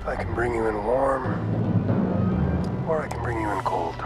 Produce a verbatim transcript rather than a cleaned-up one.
I can bring you in warm, or I can bring you in cold.